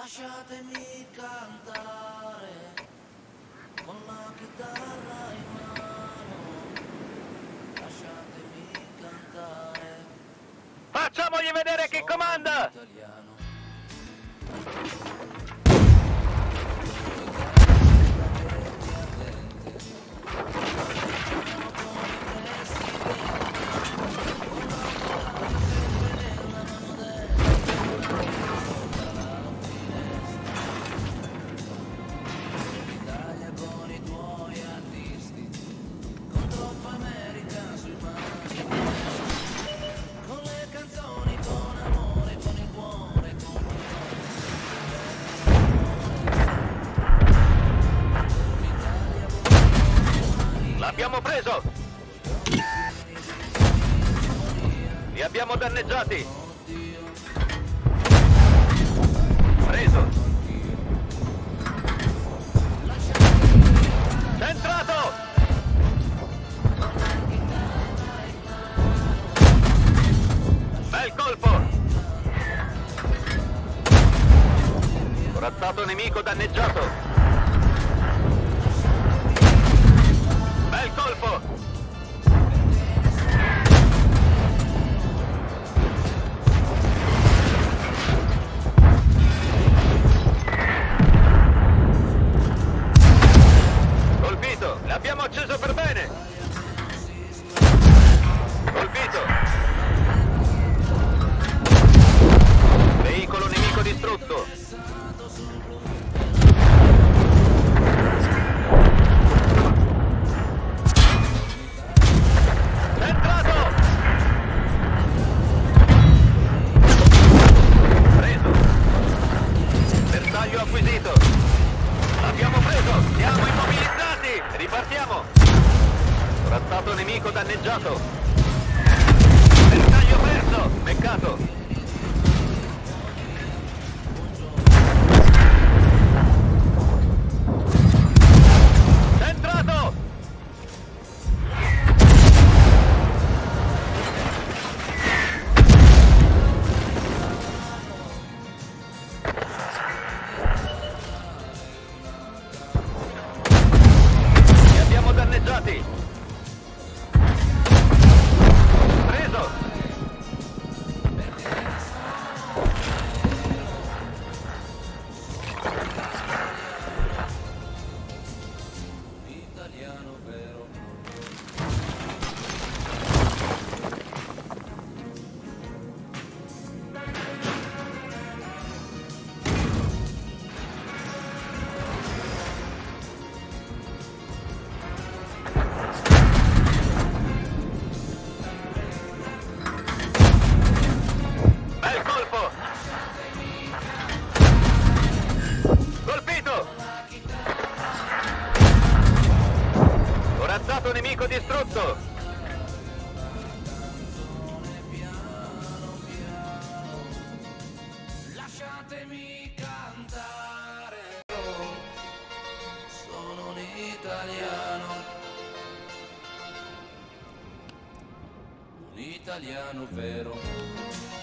Lasciatemi cantare con la chitarra in mano. Lasciatemi cantare. Facciamogli vedere chi comanda! Italiano. L'abbiamo preso! Li abbiamo danneggiati! Preso! Centrato! Bel colpo! Corazzato nemico danneggiato! Bel colpo! Colpito! L'abbiamo acceso per bene! Colpito! Veicolo nemico distrutto! Acquisito! L'abbiamo preso! Siamo immobilizzati! Ripartiamo! Corazzato nemico danneggiato! Bersaglio perso! Peccato! Centrato! Danneggiati! Preso! Italiano vero. Corazzato nemico distrutto! Lasciatemi cantare. Sono un italiano vero.